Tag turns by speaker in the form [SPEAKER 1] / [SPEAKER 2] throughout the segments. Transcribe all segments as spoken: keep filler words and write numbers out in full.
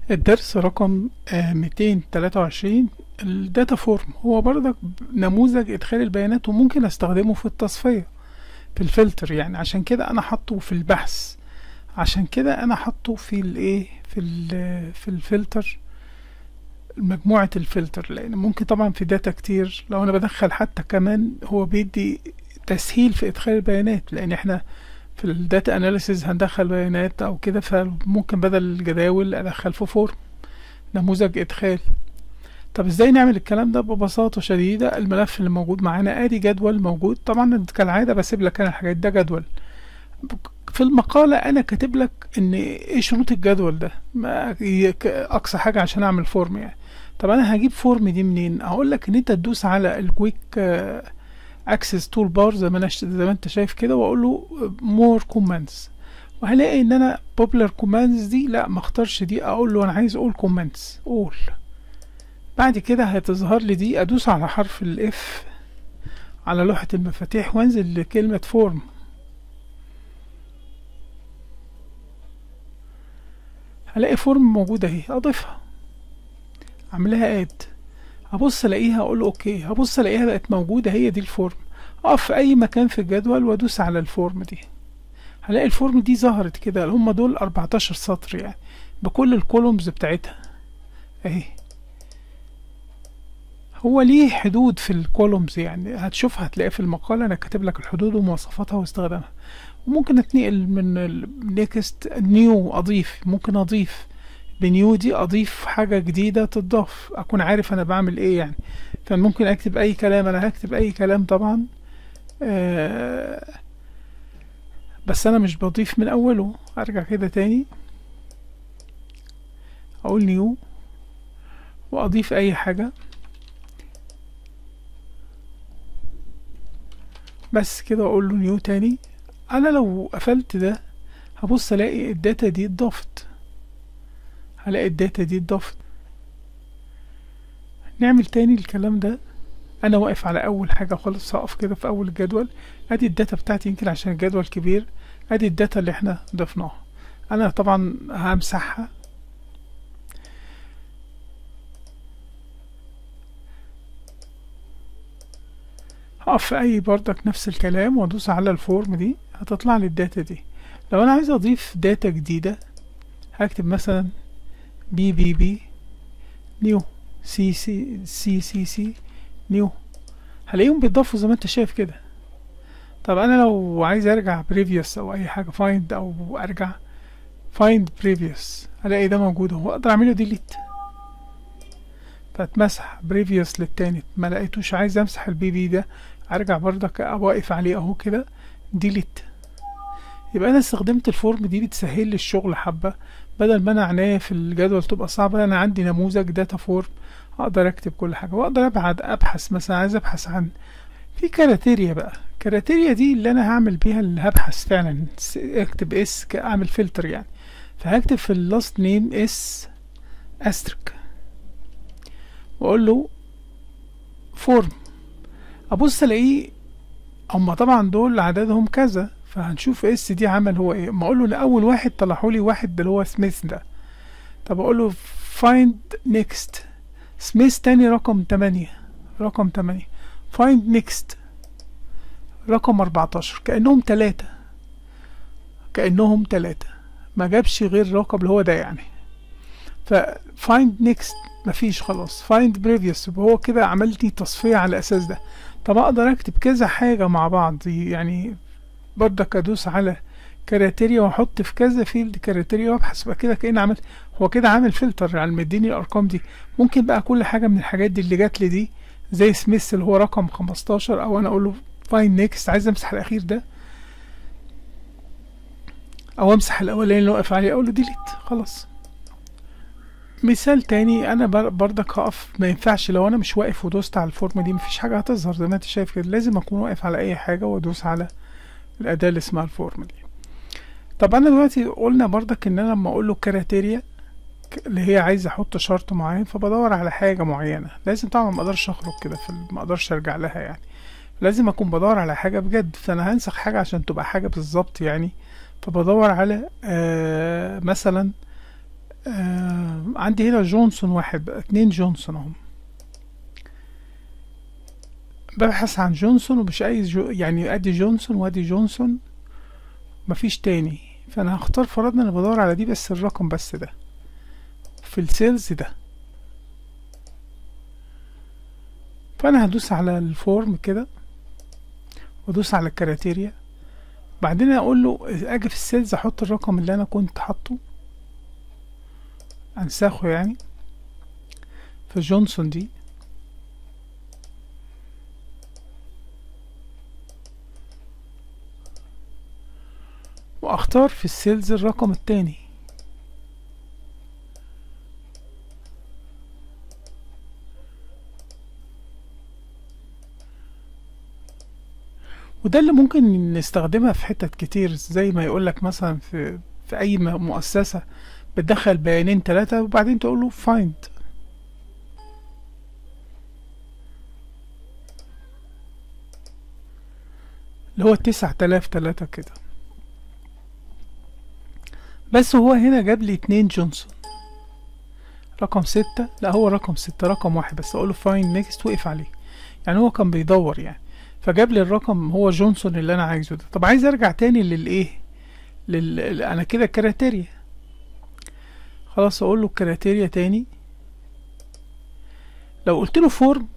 [SPEAKER 1] الدرس رقم آه، ميتين تلاتة وعشرين. الداتا فورم هو برضك نموذج ادخال البيانات، وممكن استخدمه في التصفية في الفلتر. يعني عشان كده انا حاطه في البحث، عشان كده انا حاطه في الايه في ال في الفلتر، مجموعة الفلتر. لان ممكن طبعا في داتا كتير لو انا بدخل، حتى كمان هو بيدي تسهيل في ادخال البيانات، لان احنا في الداتا اناليسيز هندخل بيانات او كده، فممكن بدل الجداول ادخل في فورم، نموذج ادخال. طب ازاي نعمل الكلام ده؟ ببساطة شديدة، الملف اللي موجود معانا ادي جدول موجود. طبعا كالعادة بسيب لك انا الحاجات، ده جدول في المقالة انا كاتب لك ان ايه شروط الجدول ده، ما ي- ك- اقصى حاجة عشان اعمل فورم يعني. طب انا هجيب فورم دي منين؟ اقول لك ان انت تدوس على الكويك اكسس تول بار زي ما انا ش- زي ما انت شايف كده، واقول له مور كوماندز، وهلاقي ان انا popular commands دي لا ما اختارش دي، اقول له انا عايز all comments all. بعد كده هتظهر لي دي، ادوس على حرف الاف على لوحة المفاتيح وانزل لكلمة فورم، هلاقي فورم موجودة اهي، اضيفها اعملها اد، هبص الاقيها اقول له اوكي، هبص الاقيها بقت موجودة، هي دي الفورم. اقف في اي مكان في الجدول وادوس على الفورم دي، هلاقي الفورم دي ظهرت كده. هم دول اربعتاشر سطر يعني، بكل الكولومز بتاعتها اهي. هو ليه حدود في الكولومز يعني، هتشوفها هتلاقي في المقالة انا كاتب لك الحدود ومواصفاتها واستخدامها. وممكن اتنقل من نيكست نيو، اضيف، ممكن اضيف بنيو دي اضيف حاجة جديدة تضاف، اكون عارف انا بعمل ايه يعني. فممكن اكتب اي كلام، انا هكتب اي كلام طبعا، آه بس انا مش بضيف من اوله. ارجع كده تاني اقول نيو واضيف اي حاجة، بس كده اقول له نيو تاني. انا لو قفلت ده هبص الاقي الداتا دي اتضافت، هلاقي الداتا دي اتضافت. نعمل تاني الكلام ده. انا واقف على اول حاجة خالص، هقف كده في اول الجدول، ادي الداتا بتاعتي، يمكن عشان الجدول كبير، ادي الداتا اللي احنا ضفناها. انا طبعا همسحها، هقف في اي بردك نفس الكلام وادوس على الفورم دي، هتطلع لي الداتا دي. لو انا عايز اضيف داتا جديدة هكتب مثلا بي بي بي نيو سي سي سي سي سي نيو، هلاقيهم بيتضافوا زي ما انت شايف كده. طب انا لو عايز ارجع بريفيوس او اي حاجة فايند، او ارجع فايند بريفيوس، هلاقي ده موجود اهو، اقدر اعمله ديليت فاتمسح بريفيوس للتاني. ما لقيتوش، عايز امسح البي بي ده، ارجع برضك واقف عليه اهو كده ديليت. يبقى انا استخدمت الفورم دي بتسهل لي الشغل حبة، بدل ما انا عناية في الجدول تبقى صعبة. انا عندي نموذج داتا فورم اقدر اكتب كل حاجة، واقدر ابعد ابحث مثلا، عايز ابحث عن في كراتيريا بقى. كراتيريا دي اللي انا هعمل بيها اللي هبحث فعلا، اكتب اس اعمل فلتر يعني. فهكتب في اللاست نيم اس استرك واقول له فورم، ابص الاقيه هما طبعا دول عددهم كذا، فهنشوف اس دي عمل هو ايه. اما اقول له لاول واحد طلعوا لي واحد اللي هو سميث ده، طب اقول له find next سميث تاني رقم تمانية، رقم تمانية find next رقم اربعتاشر، كأنهم تلاتة، كأنهم تلاتة، ما جابش غير رقم اللي هو ده يعني. ف find next مفيش، خلاص find previous، هو كده عملت لي تصفية على الأساس ده. طب أقدر أكتب كذا حاجة مع بعض يعني، برضك أدوس على كريتيريا وأحط في كذا فيلد كريتيريا وأبحث بقى كده، كأن عملت، هو كده عامل فلتر على مديني الأرقام دي. ممكن بقى كل حاجة من الحاجات دي اللي جات لي دي زي سميث اللي هو رقم خمستاشر، أو أنا أقول له find next عايز أمسح الأخير ده، أو أمسح الأولاني اللي واقف عليه أقول له ديليت خلاص. مثال تاني، انا برضك هقف، ما ينفعش لو انا مش واقف ودوست على الفورم دي مفيش حاجة هتظهر زي ما انت شايف كده، لازم اكون واقف على اي حاجة وادوس على الاداة اللي اسمها الفورم دي. طب انا دلوقتي قلنا برضك ان انا لما اقول له كريتيريا اللي هي عايز احط شرط معين، فبدور على حاجة معينة، لازم طبعا ما اقدرش اخرج كده في، ما اقدرش ارجع لها يعني، لازم اكون بدور على حاجة بجد. فانا هنسخ حاجة عشان تبقى حاجة بالظبط يعني، فبدور على آه مثلا آه عندي هنا جونسون واحد بقى اتنين جونسون اهم. ببحث عن جونسون ومش عايز جو يعني ادي جونسون وادي جونسون مفيش تاني، فانا هختار فرضنا انا بدور على دي بس الرقم بس ده في السيلز ده. فانا هدوس على الفورم كده وادوس على الكريتيريا، بعدين اقول له اجي في السيلز احط الرقم اللي انا كنت حاطه انسخه يعني في جونسون دي، واختار في السيلز الرقم التاني. وده اللي ممكن نستخدمها في حتت كتير، زي ما يقولك مثلا في في اي مؤسسة بتدخل بيانين تلاتة وبعدين تقوله find، اللي هو تسعة آلاف تلاتة كده. بس هو هنا جاب لي اتنين جونسون، رقم ستة، لا هو رقم ستة رقم واحد بس، اقوله find next وقف عليه، يعني هو كان بيدور يعني فجاب لي الرقم هو جونسون اللي انا عايزه ده. طب عايز ارجع تاني للايه لل انا كده كريتيريا، خلاص اقول له كريتيريا تاني. لو قلت له فورم،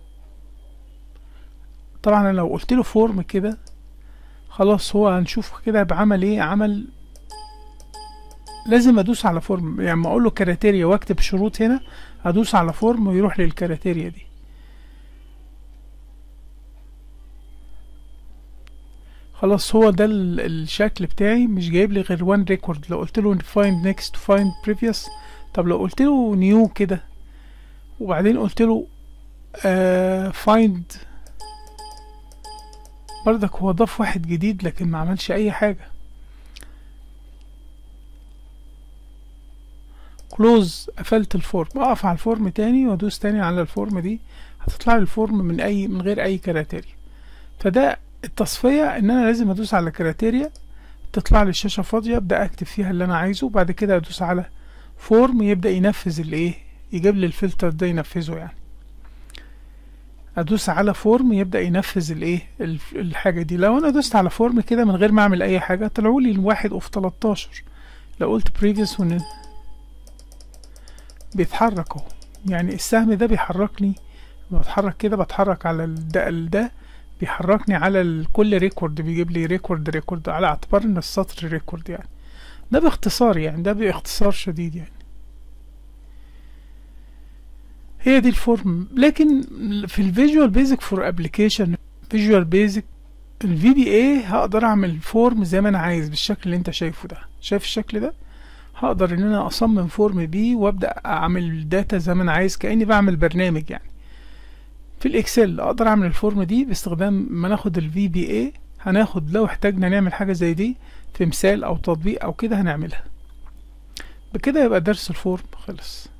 [SPEAKER 1] طبعا انا لو قلت له فورم كده خلاص هو هنشوف كده بعمل ايه. عمل لازم ادوس على فورم، يعني ما اقول له كريتيريا واكتب شروط هنا ادوس على فورم ويروح للكريتيريا دي. خلاص هو ده الشكل بتاعي، مش جايب لي غير وان ريكورد. لو قلت له find next find previous، طب لو قلت له new كده وبعدين قلت له آه find، برضك هو ضاف واحد جديد لكن ما عملش اي حاجة. close، قفلت الفورم، اقف على الفورم تاني وادوس تاني على الفورم دي هتطلع لي الفورم من اي من غير اي كريتيريا. فده التصفية، ان انا لازم ادوس على كريتيريا تطلع لي الشاشة فاضية ابدأ اكتب فيها اللي انا عايزه، وبعد كده ادوس على فورم يبدأ ينفذ الايه، يجيب لي الفلتر ده ينفذه. يعني ادوس على فورم يبدأ ينفذ الايه الحاجة دي. لو انا دوست على فورم كده من غير ما اعمل اي حاجة طلعوا لي الواحد اوف تلاتاشر. لو قلت previous ون... بيتحرك اهو، يعني السهم ده بيحركني، بتحرك كده بتحرك على ده ده بيحركني على كل ريكورد، بيجيب لي ريكورد ريكورد على اعتبار ان السطر ريكورد. يعني ده باختصار، يعني ده باختصار شديد يعني هي دي الفورم. لكن في الفيجوال بيزك فور ابلكيشن، فيجوال بيزك الفي بي اي هقدر اعمل فورم زي ما انا عايز بالشكل اللي انت شايفه ده. شايف الشكل ده؟ هقدر ان انا اصمم فورم بيه وابدا اعمل داتا زي ما انا عايز كاني بعمل برنامج. يعني في الاكسل اقدر اعمل الفورم دي باستخدام ما ناخد الفي بي اي. هناخد لو احتاجنا نعمل حاجه زي دي في مثال او تطبيق او كده هنعملها. بكده يبقى درس الفورم خلص.